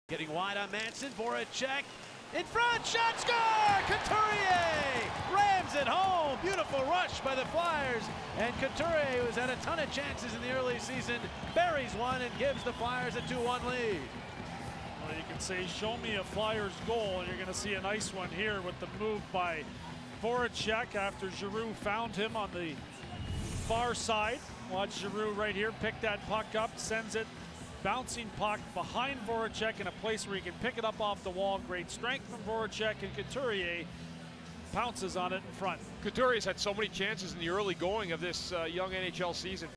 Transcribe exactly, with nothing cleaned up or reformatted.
Getting wide on Manson, Voracek in front, shot, score! Couturier rams it home. Beautiful rush by the Flyers, and Couturier, who's had a ton of chances in the early season, buries one and gives the Flyers a two one lead. Well, you can say, show me a Flyers goal, and you're going to see a nice one here with the move by Voracek after Giroux found him on the far side. Watch Giroux right here pick that puck up, sends it bouncing puck behind Voracek in a place where he can pick it up off the wall. Great strength from Voracek, and Couturier pounces on it in front. Couturier's had so many chances in the early going of this uh, young N H L season.